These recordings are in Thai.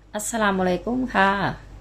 อัสสลามุอะลัยกุมค่ะ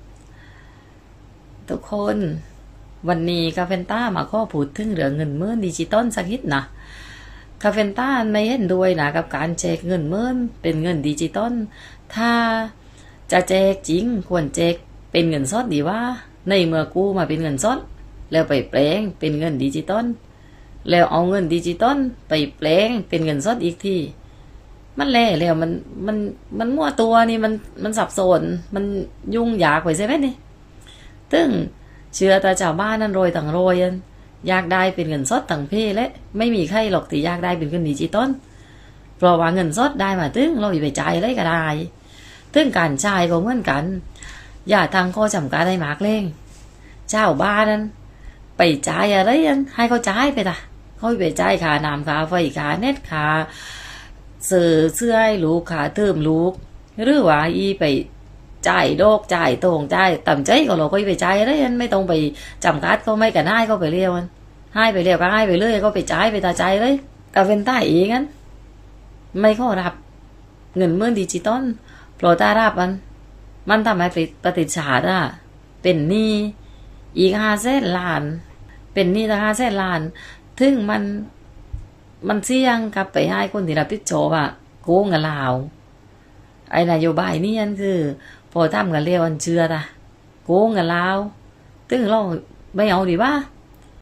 ทุกคนวันนี้คาเฟนต้ามาข้อพูดถึงเรื่องเงินหมื่นดิจิตอลสักนิดนะคาเฟนต้าไม่เห็นด้วยนะกับการแจกเงินหมื่นเป็นเงินดิจิตอลถ้าจะแจกจริงควรแจกเป็นเงินสดดีว่าในเมื่อกู้มาเป็นเงินสดแล้วไปแปลงเป็นเงินดิจิตอลแล้วเอาเงินดิจิตอลไปแปลงเป็นเงินสดอีกทีมันแล่แล้วมันมั่วตัวนี่มันสับสนมันยุ่งยากไปใช่ไหมนี่ตึ้งเชื่อแต่ชาวบ้านนั่นโรยต่างโรยอยากได้เป็นเงินสดต่างเพและไม่มีใครหรอกที่อยากได้เป็นเงินดิจิตอลเพราะว่าเงินสดได้มาตึ้งเราไปจ่ายอะไรก็ได้ตึ้งการจ่ายก็เหมือนกันอย่าทางข้อจำกัดได้มากเล่งเจ้าบ้านนั้นไปจ่ายอะไรให้เขาจ่ายไปtaเขาไปจ่ายค่าน้ำค่าไฟค่าเน็ตค่าเสื้อให้ลูกค่าเทอมลูกหรือว่าอีไปจ่ายดอกจ่ายตรงจ่ายต่ำใจก็เราก็ไปจ่ายอะไรไม่ต้องไปจำกัดเขาไม่กันให้เขาไปเรียวให้ไปเรียวก็ให้ไปเรื่อยก็ไปจ่ายไปตาใจเลยกาเฟนต้าเองงั้นไม่ขอรับเงินเมื่อดิจิตอลโปรตารับมันทำให้ประติชาติเป็นหนี้อีก500,000,000,000เป็นหนี้ตั้ง500,000,000,000ถึงมันเสี่ยงกับไปให้คนที่รับผิดชอบโกงกับเราไอ้นโยบายนี่ยันคือพอทำกันเรียกวันเชื่อโกงกับเราถึงเราไม่เอาดีว่า